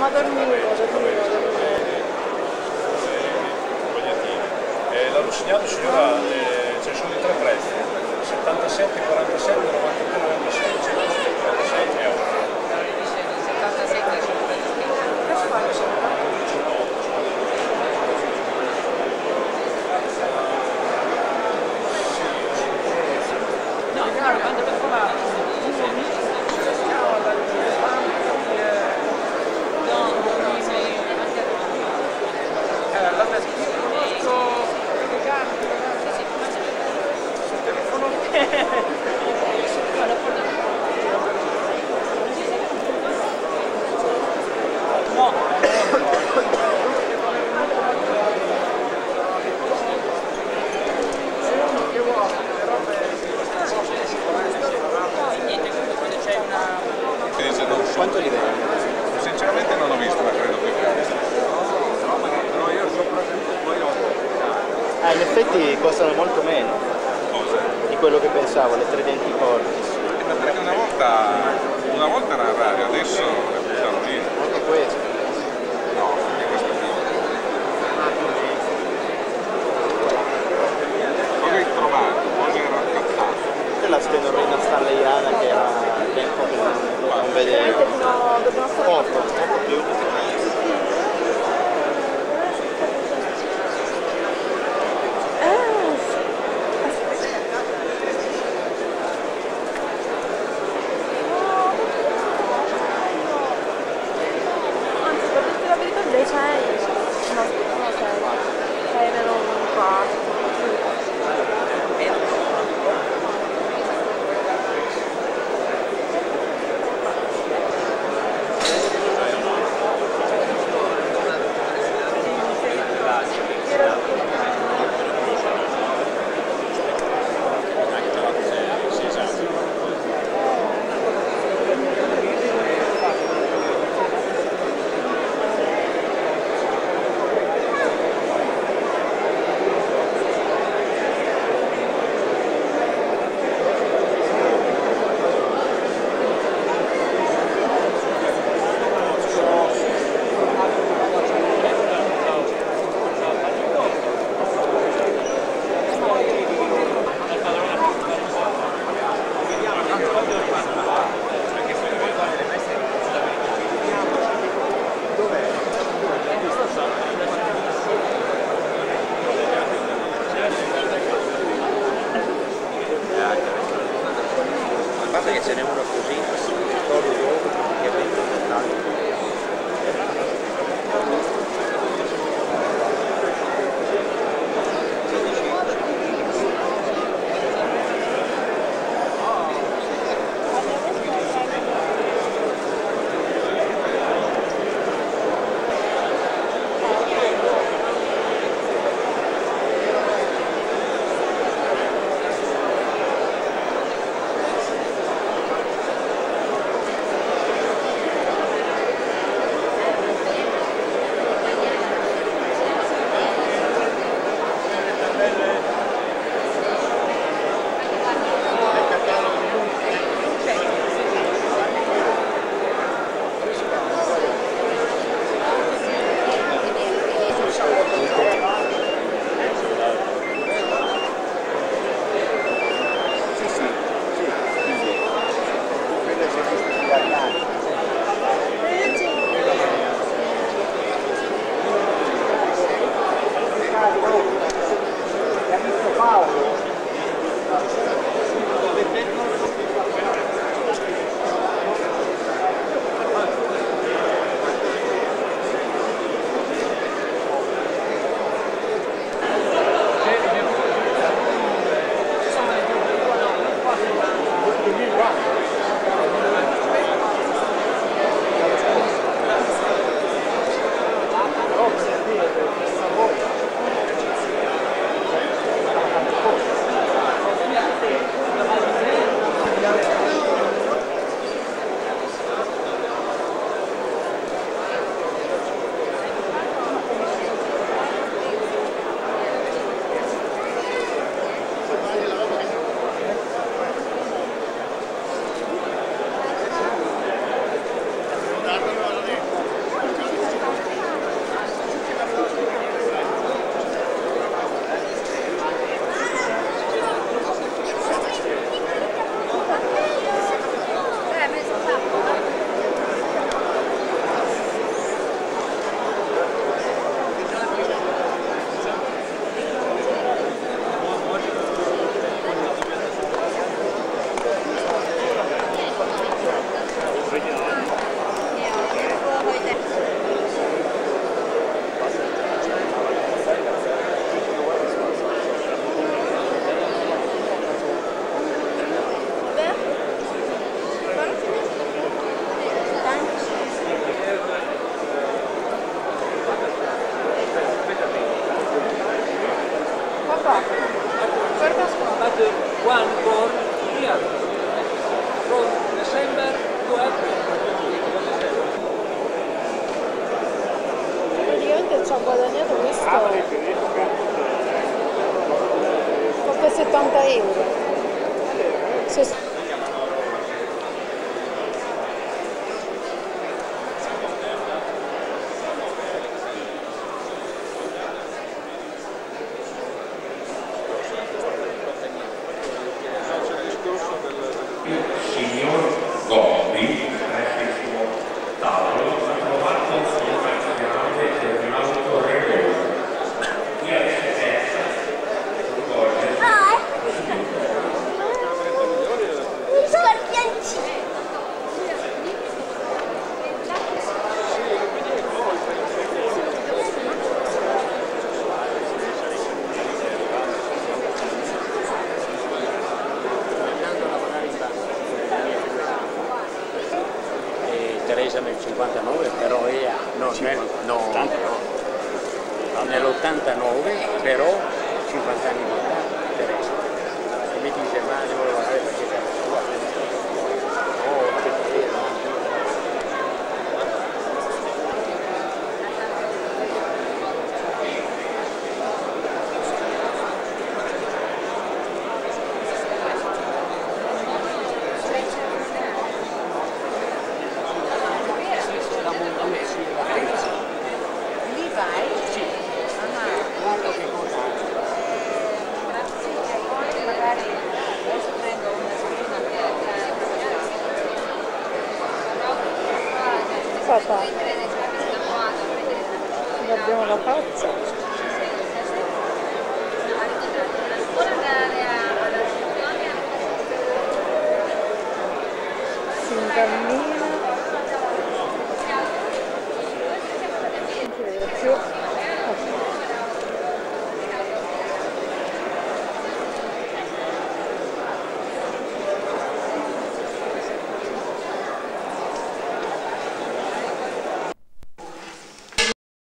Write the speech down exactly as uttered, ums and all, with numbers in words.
Ma dormivo, dormivo, dormivo. Eh, la Lucignano signora, eh, ce ne sono di tre prezzi, settantasette, quarantasette, novantatré, novantasei, centoquarantasei euro. Che faccio? Quanto li vedi? Sinceramente non ho visto, ma credo più che Ah, in effetti costano molto meno cosa? di quello che pensavo, le tre denti Cordis. Eh, ma perché una volta, una volta era radio, adesso le buttano lì. Anche questo. No, perché questo qui. Cosa hai trovato? Cosa hai raccattato? Questa è la stenorina stanleyana che era al tempo che non, non vedevo. No, dobbiamo fare Poco, poco più. Anzi, per dirti la verità, dei sei. No, no, sei. Sei erano un quarto. Che ce n'è uno così, solo dopo, che è ben presentato. but uh, one for here from December to April. Praticamente ci ha guadagnato questo qualche settanta euro. Se... Signor Gobbi, presso il suo tavolo, ha trovato un materiale per un'autorevola. Qui a viceversa, rivolge un scorpioncino. Teresa nel cinquantanove, però ella, no, nel, no, nell'ottantanove, però cinquanta anni di età, Teresa. E mi dice, ma devo lavorare perché casa sua. Oh, che bello. Lì vai? Sì. Guarda che cosa. Grazie, e poi magari adesso prendo una settimana per camminare. Papà, abbiamo la faccia. Ora andare alla Si incammina.